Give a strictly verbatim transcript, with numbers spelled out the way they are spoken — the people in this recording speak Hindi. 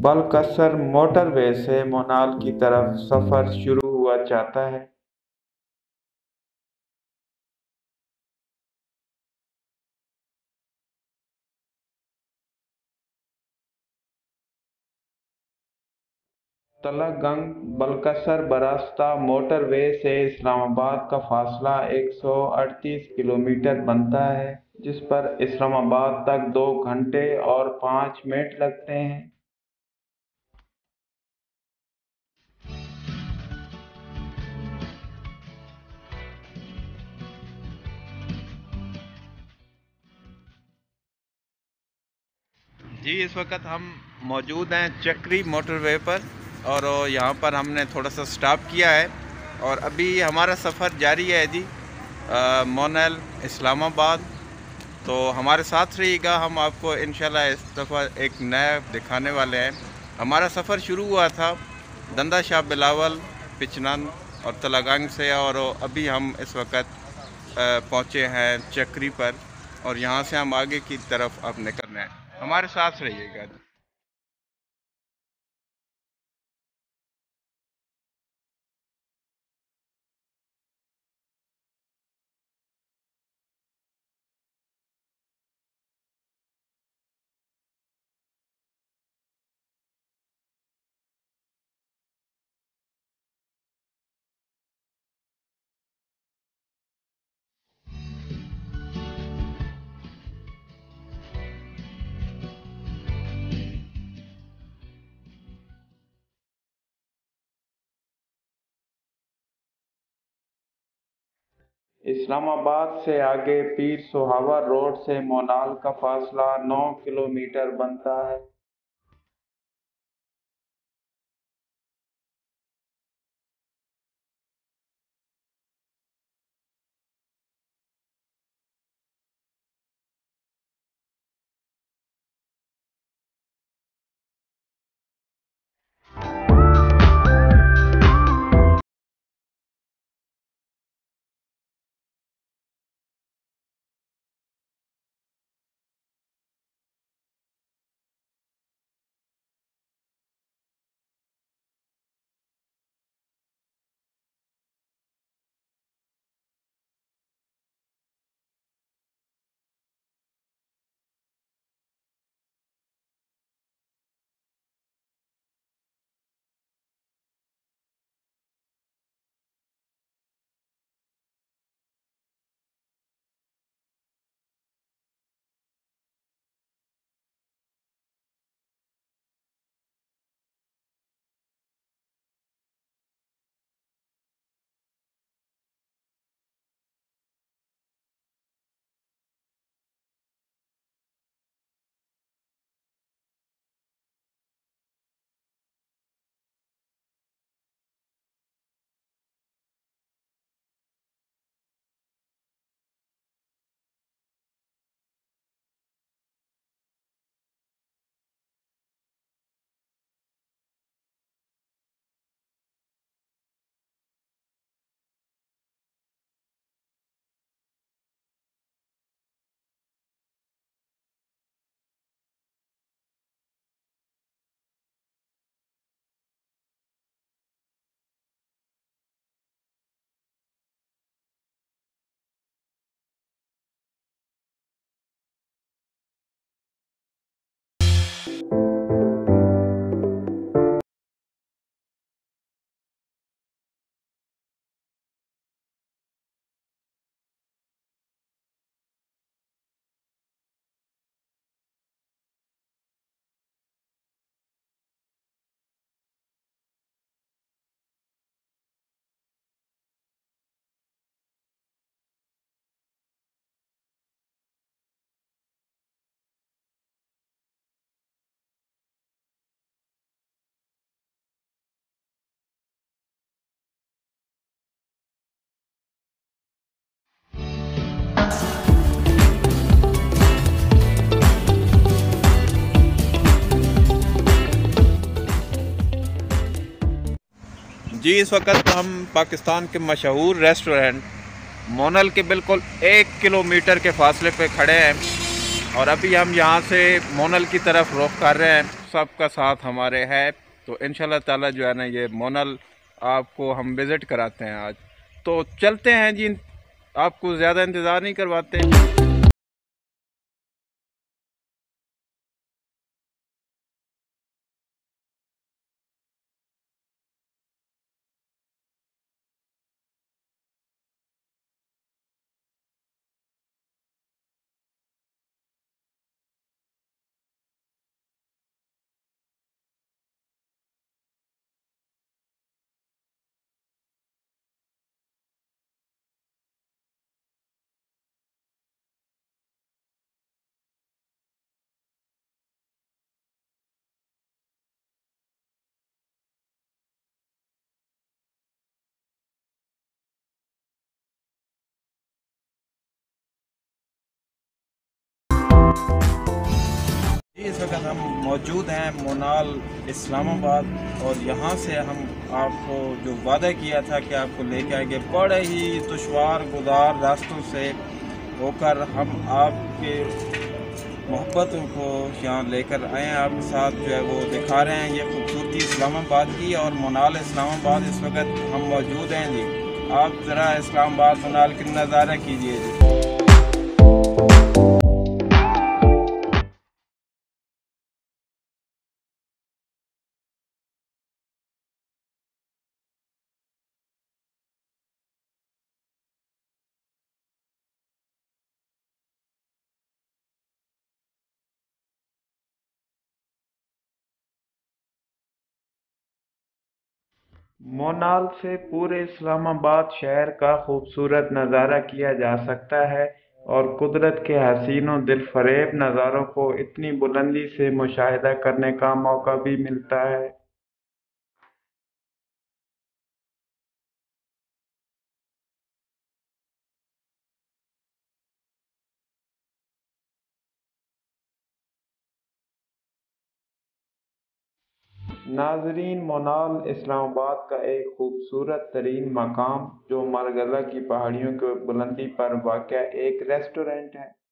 बलकसर मोटरवे से मोनाल की तरफ सफर शुरू हुआ जाता है। तलगंग बलकसर बरास्ता मोटरवे से इस्लामाबाद का फासला एक सौ अड़तीस किलोमीटर बनता है, जिस पर इस्लामाबाद तक दो घंटे और पाँच मिनट लगते हैं। जी, इस वक्त हम मौजूद हैं चक्री मोटरवे पर और यहाँ पर हमने थोड़ा सा स्टॉप किया है और अभी हमारा सफ़र जारी है जी मोनाल इस्लामाबाद। तो हमारे साथ रहिएगा, हम आपको इंशाल्लाह इस दफ़ा एक नया दिखाने वाले हैं। हमारा सफ़र शुरू हुआ था दंदा शाह बिलावल, पिचनन और तलगंग से और अभी हम इस वक्त पहुँचे हैं चक्री पर और यहाँ से हम आगे की तरफ अब निकल रहे हैं। हमारे साथ रहिएगा। इस्लामाबाद से आगे पीर सुहावा रोड से मोनाल का फासला नौ किलोमीटर बनता है। जी, इस वक्त हम पाकिस्तान के मशहूर रेस्टोरेंट मोनाल के बिल्कुल एक किलोमीटर के फासले पे खड़े हैं और अभी हम यहाँ से मोनाल की तरफ रुख कर रहे हैं। सबका साथ हमारे है। तो इंशाल्लाह ताला जो है ना ये मोनल आपको हम विज़िट कराते हैं आज। तो चलते हैं जी, आपको ज़्यादा इंतज़ार नहीं करवाते। इस वक्त हम मौजूद हैं मोनाल इस्लामाबाद, और यहाँ से हम आपको जो वादा किया था कि आपको लेके आएंगे, बड़े ही दुश्वार गुजार रास्तों से होकर हम आपके मोहब्बतों को यहाँ लेकर आए हैं। आपके साथ जो है वो दिखा रहे हैं ये खूबसूरती इस्लामाबाद की। और मोनाल इस्लामाबाद इस वक्त हम मौजूद हैं जी। आप ज़रा इस्लामाबाद मोनाल की नज़ारा कीजिए जी। मोनाल से पूरे इस्लामाबाद शहर का खूबसूरत नज़ारा किया जा सकता है, और कुदरत के हसीन और दिलफरेब नज़ारों को इतनी बुलंदी से मुशाहिदा करने का मौका भी मिलता है। नाजरीन, मोनाल इस्लामाबाद का एक खूबसूरत तरीन मकाम जो मरगला की पहाड़ियों की बुलंदी पर वाक़या एक रेस्टोरेंट है।